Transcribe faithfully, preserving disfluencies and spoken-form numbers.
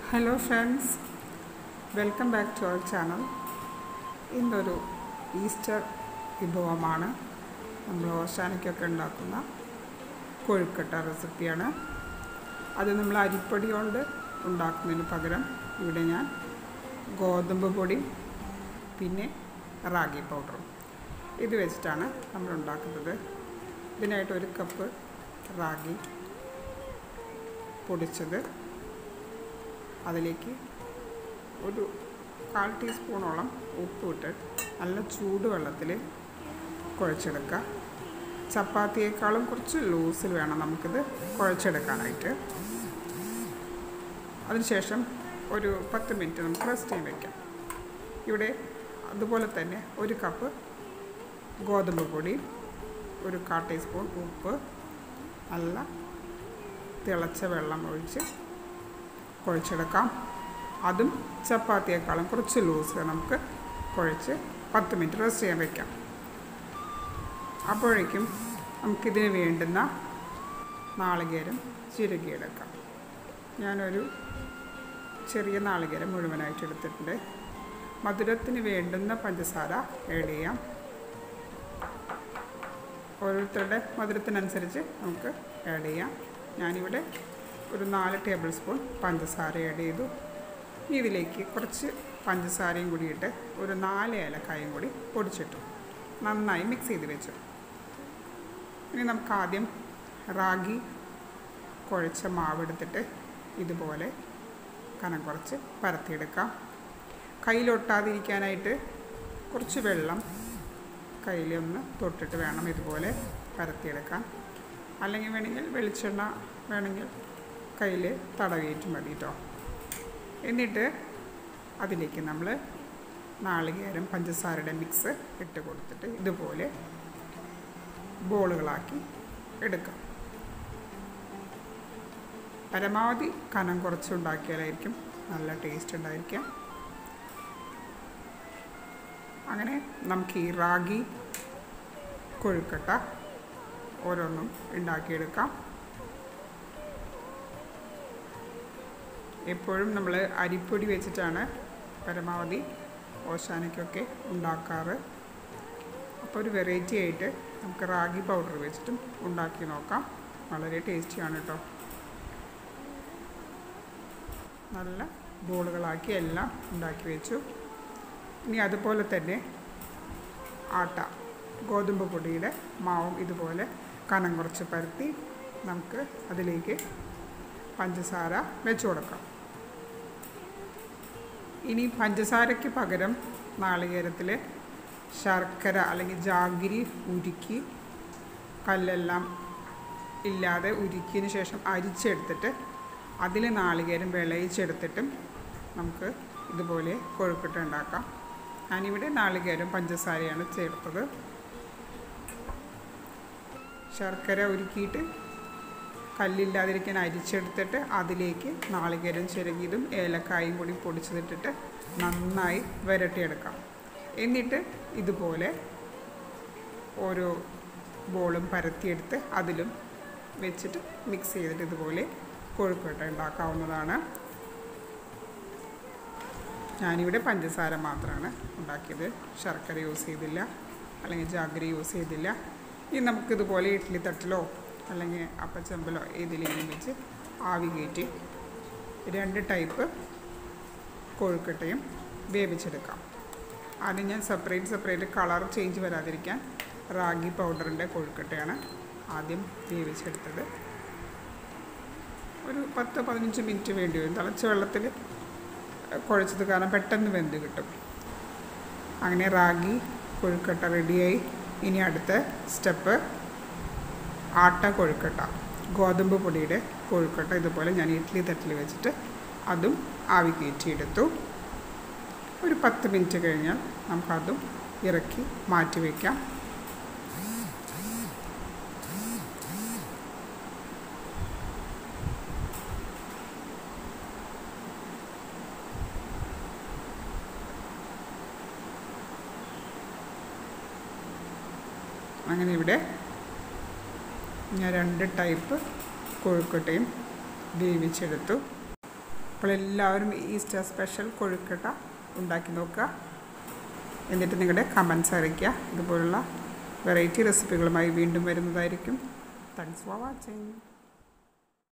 Hello friends, welcome back to our channel. ഇന്നൊരു Easter വിഭവമാണ് നമ്മൾ ഓശാനയ്ക്കൊക്കെ ഉണ്ടാക്കുന്ന കൊഴുക്കട്ട റെസിപ്പിയാണ്. അത് നമ്മൾ അരിപ്പൊടി കൊണ്ട് ഉണ്ടാക്കുന്നതിന് പകരം ഇവിടെ ഞാൻ ഗോതമ്പ് പൊടി പിന്നെ റാഗി പൗഡറും ഇത് വെച്ചിട്ടാണ് നമ്മൾ ഉണ്ടാക്കുന്നത്. ഇതിനായിട്ട് ഒരു കപ്പ് റാഗി പൊടിച്ചത്, അതിലേക്ക് ഒരു കാൽ ടീസ്പൂണോളം ഉപ്പിട്ട് നല്ല ചൂടുവെള്ളത്തിൽ കുഴച്ചെടുക്കുക. ചപ്പാത്തിയേക്കാളും കുറച്ച് ലൂസിൽ വേണം നമുക്കിത് കുഴച്ചെടുക്കാനായിട്ട്. അതിനുശേഷം ഒരു പത്ത് മിനിറ്റ് നമുക്ക് റെസ്റ്റ് ചെയ്യാൻ വയ്ക്കാം. ഇവിടെ അതുപോലെ തന്നെ ഒരു കപ്പ് ഗോതമ്പ് പൊടി, ഒരു കാൽ ടീസ്പൂൺ ഉപ്പ്, നല്ല തിളച്ച വെള്ളം ഒഴിച്ച് കുഴച്ചെടുക്കാം. അതും ചപ്പാത്തിയേക്കാളും കുറച്ച് ലൂസ് നമുക്ക് കുഴച്ച് പത്ത് മിനിറ്റ് റെസ്റ്റ് ചെയ്യാൻ വയ്ക്കാം. അപ്പോഴേക്കും നമുക്കിതിന് വേണ്ടുന്ന നാളികേരം ചിരകിയെടുക്കാം. ഞാനൊരു ചെറിയ നാളികേരം മുഴുവനായിട്ട് എടുത്തിട്ടുണ്ട്. മധുരത്തിന് വേണ്ടുന്ന പഞ്ചസാര ആഡ് ചെയ്യാം. ഓരോരുത്തരുടെ മധുരത്തിനനുസരിച്ച് നമുക്ക് ആഡ് ചെയ്യാം. ഞാനിവിടെ ഒരു നാല് ടേബിൾ സ്പൂൺ പഞ്ചസാര ആഡ് ചെയ്തു. ഇതിലേക്ക് കുറച്ച് പഞ്ചസാരയും കൂടി ഇട്ട് ഒരു നാല് ഏലക്കായും കൂടി പൊടിച്ചിട്ടു നന്നായി മിക്സ് ചെയ്ത് വെച്ചു. ഇനി നമുക്ക് ആദ്യം റാഗി കുഴച്ച മാവെടുത്തിട്ട് ഇതുപോലെ കനം കുറച്ച് പരത്തിയെടുക്കാം. കയ്യിലൊട്ടാതിരിക്കാനായിട്ട് കുറച്ച് വെള്ളം കയ്യിലൊന്ന് തൊട്ടിട്ട് വേണം ഇതുപോലെ പരത്തിയെടുക്കാൻ. അല്ലെങ്കിൽ വേണമെങ്കിൽ വെളിച്ചെണ്ണ വേണമെങ്കിൽ കയ്യിൽ തടവിയിട്ട് മതി കേട്ടോ. എന്നിട്ട് അതിലേക്ക് നമ്മൾ നാളികേരം പഞ്ചസാരയുടെ മിക്സ് ഇട്ട് കൊടുത്തിട്ട് ഇതുപോലെ ബോളുകളാക്കി എടുക്കാം. പരമാവധി കനം കുറച്ചുണ്ടാക്കിയാലായിരിക്കും നല്ല ടേസ്റ്റ് ഉണ്ടായിരിക്കുക. അങ്ങനെ നമുക്ക് ഈ റാഗി കൊഴുക്കട്ട ഓരോന്നും ഉണ്ടാക്കിയെടുക്കാം. എപ്പോഴും നമ്മൾ അരിപ്പൊടി വെച്ചിട്ടാണ് പരമാവധി ഓശാനയ്ക്കൊക്കെ ഉണ്ടാക്കാറ്. അപ്പോൾ ഒരു വെറൈറ്റി ആയിട്ട് നമുക്ക് റാഗി പൗഡർ വെച്ചിട്ടും ഉണ്ടാക്കി നോക്കാം. വളരെ ടേസ്റ്റിയാണ് കേട്ടോ. നല്ല ബോളുകളാക്കി എല്ലാം ഉണ്ടാക്കി വെച്ചു. ഇനി അതുപോലെ തന്നെ ആട്ട ഗോതമ്പ് പൊടിയുടെ മാവും ഇതുപോലെ കനം കുറച്ച് പരത്തി നമുക്ക് അതിലേക്ക് പഞ്ചസാര വെച്ച് കൊടുക്കാം. ഇനി പഞ്ചസാരയ്ക്ക് പകരം നാളികേരത്തിൽ ശർക്കര അല്ലെങ്കിൽ ജാഗിരി ഉരുക്കി കല്ലെല്ലാം ഇല്ലാതെ ഉരുക്കിയതിന് ശേഷം അരിച്ചെടുത്തിട്ട് അതിൽ നാളികേരം വിളയിച്ചെടുത്തിട്ടും നമുക്ക് ഇതുപോലെ കൊഴുക്കട്ട ഉണ്ടാക്കാം. ഞാനിവിടെ നാളികേരം പഞ്ചസാരയാണ് ചേർത്തത്. ശർക്കര ഉരുക്കിയിട്ട് കല്ലില്ലാതിരിക്കാൻ അരിച്ചെടുത്തിട്ട് അതിലേക്ക് നാളികേരം ചിരകിയതും ഏലക്കായും കൂടി പൊടിച്ചതിട്ടിട്ട് നന്നായി വരട്ടിയെടുക്കാം. എന്നിട്ട് ഇതുപോലെ ഓരോ ബോളും പരത്തിയെടുത്ത് അതിലും വെച്ചിട്ട് മിക്സ് ചെയ്തിട്ട് ഇതുപോലെ കൊഴുക്കട്ട ഉണ്ടാക്കാവുന്നതാണ്. ഞാനിവിടെ പഞ്ചസാര മാത്രമാണ് ഉണ്ടാക്കിയത്, ശർക്കര യൂസ് ചെയ്തില്ല അല്ലെങ്കിൽ ജാഗരി യൂസ് ചെയ്തില്ല. ഇനി നമുക്കിതുപോലെ ഇഡ്ഡലി തട്ടിലോ അല്ലെങ്കിൽ അപ്പച്ചമ്പലോ ഏതിലെങ്കിലും വെച്ച് ആവി കയറ്റി രണ്ട് ടൈപ്പ് കൊഴുക്കട്ടയും വേവിച്ചെടുക്കാം. ആദ്യം ഞാൻ സെപ്പറേറ്റ് സെപ്പറേറ്റ് കളർ ചേഞ്ച് വരാതിരിക്കാൻ റാഗി പൗഡറിൻ്റെ കൊഴുക്കട്ടയാണ് ആദ്യം വേവിച്ചെടുത്തത്. ഒരു പത്ത് പതിനഞ്ച് മിനിറ്റ് വേണ്ടി വരും. തിളച്ച വെള്ളത്തിൽ കുഴച്ചത് കാരണം പെട്ടെന്ന് വെന്ത് കിട്ടും. അങ്ങനെ റാഗി കൊഴുക്കട്ട റെഡിയായി. ഇനി അടുത്ത സ്റ്റെപ്പ് ആട്ട കൊഴുക്കട്ട, ഗോതമ്പ് പൊടിയുടെ കൊഴുക്കട്ട. ഇതുപോലെ ഞാൻ ഇഡ്ഡലി തട്ടിൽ വെച്ചിട്ട് അതും ആവി കയറ്റിയെടുത്തു. ഒരു പത്ത് മിനിറ്റ് കഴിഞ്ഞാൽ നമുക്കതും ഇറക്കി മാറ്റി വയ്ക്കാം. അങ്ങനെ ഇവിടെ ഞാൻ രണ്ട് ടൈപ്പ് കൊഴുക്കട്ടയും വേവിച്ചെടുത്തു. അപ്പോൾ എല്ലാവരും ഈസ്റ്റർ സ്പെഷ്യൽ കൊഴുക്കട്ട ഉണ്ടാക്കി നോക്കുക. എന്നിട്ട് നിങ്ങളുടെ കമൻസ് അറിയിക്കുക. ഇതുപോലുള്ള വെറൈറ്റി റെസിപ്പികളുമായി വീണ്ടും വരുന്നതായിരിക്കും. Thanks for watching.